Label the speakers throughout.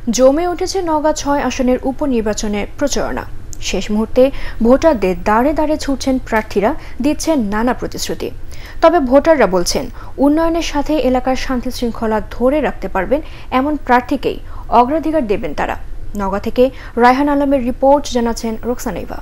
Speaker 1: জমে উঠেছে নওগাঁ ৬ আসনের উপনির্বাচনের প্রচারণা। শেষ মুহূর্তে ভোটারদের দাঁড়ে দাঁড়ে ছুটছেন প্রার্থীরা, দিচ্ছেন নানা প্রতিশ্রুতি। তবে ভোটাররা বলছেন, উন্নয়নের সাথে এলাকার শান্তি শৃঙ্খলা ধরে রাখতে পারবেন এমন প্রার্থীকেই অগ্রাধিকার দেবেন তারা। নওগাঁ থেকে রায়হান আলমের রিপোর্ট, জানাচ্ছেন রোকসানা ইভা।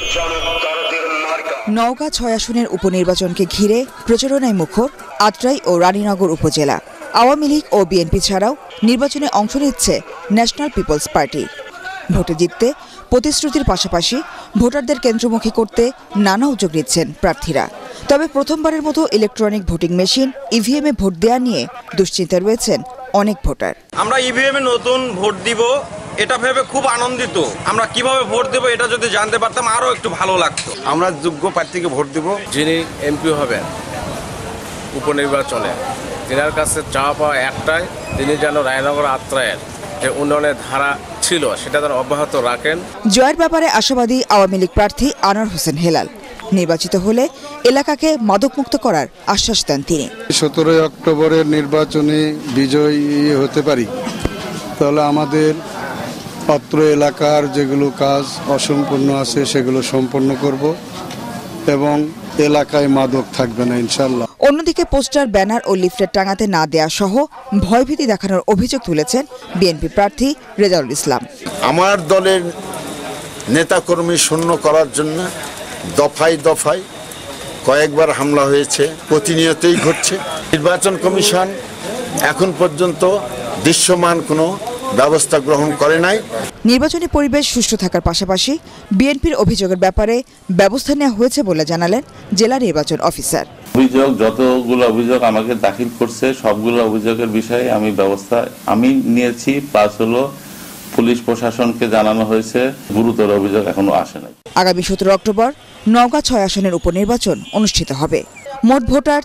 Speaker 2: নওগাঁ ৬ আসনের উপনির্বাচনকে ঘিরে প্রচারণায় মুখর আত্রাই ও রানীনগর উপজেলা। আওয়ামী লীগ ও বিএনপি ছাড়াও নির্বাচনে অংশ নিচ্ছে ন্যাশনাল পিপলস পার্টি। ভোটে জিততে প্রতিশ্রুতির পাশাপাশি ভোটারদের কেন্দ্রমুখী করতে নানা উদ্যোগ নিচ্ছেন প্রার্থীরা। তবে প্রথমবারের মতো ইলেকট্রনিক ভোটিং মেশিন ইভিএম এ ভোট দেওয়া নিয়ে দুশ্চিন্তায় রয়েছেন অনেক ভোটার।
Speaker 3: আমরা ইভিএম এ নতুন ভোট দিব, এটা ভেবে খুব আনন্দিত। আমরা কিভাবে ভোট দেব এটা যদি জানতে পারতাম আরো একটু ভালো লাগতো।
Speaker 4: আমরা যোগ্য প্রার্থীকে ভোট দেব,
Speaker 5: যিনি এমপি হবেন উপনির্বাচনে, তিনার কাছে চাওয়া পাওয়া একটাই, তিনি যেন রায়নগর আত্রায়ের যে উন্নয়নের ধারা ছিল সেটা যেন অব্যাহত রাখেন।
Speaker 2: জয়ের ব্যাপারে আশাবাদী আওয়ামী লীগ প্রার্থী আনোয়ার হোসেন হেলাল। নির্বাচিত হলে এলাকাকে মাদকমুক্ত করার আশ্বাস দেন তিনি।
Speaker 6: 17 অক্টোবরের নির্বাচনে বিজয়ী হতে পারি, তাহলে আমাদের অত্র এলাকার যেগুলো কাজ অসম্পূর্ণ আছে সেগুলো সম্পন্ন করব এবং এলাকায় মাদক থাকবে না ইনশাল্লাহ।
Speaker 2: অন্যদিকে পোস্টার, ব্যানার ও লিফলেট টাঙাতে না দেয়া সহ ভয়ভীতি দেখানোর অভিযোগ তুলেছেন বিএনপি প্রার্থী রেজাউল ইসলাম।
Speaker 4: আমার দলের নেতাকর্মী শূন্য করার জন্য দফায় দফায় কয়েকবার হামলা হয়েছে, প্রতিনিয়তই ঘটছে। নির্বাচন কমিশন এখন পর্যন্ত দৃশ্যমান কোনো ব্যবস্থা গ্রহণ করে নাই।
Speaker 2: নির্বাচনী পরিবেশ সুষ্ঠু থাকার পাশাপাশি বিএনপির অভিযোগের ব্যাপারে ব্যবস্থা নেওয়া হয়েছে বলে জানালেন জেলা নির্বাচন অফিসার।
Speaker 7: যতগুলো অভিযোগ আমাকে দাখিল করছে সবগুলো অভিযোগের বিষয়ে ব্যবস্থা আমি নিয়েছি, প্লাস হলো পুলিশ প্রশাসনকে জানানো হয়েছে। গুরুতর অভিযোগ এখনো আসে নাই।
Speaker 2: আগামী 17 অক্টোবর নওগাঁ ৬ আসনের উপনির্বাচন অনুষ্ঠিত হবে। মোট ভোটার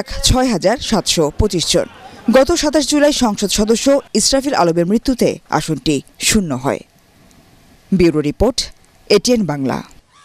Speaker 2: ৩,06,725 জন। গত ২৭ জুলাই সংসদ সদস্য ইসরাফিল আলমের মৃত্যুতে আসনটি শূন্য হয়। Bureau report, ATN Bangla.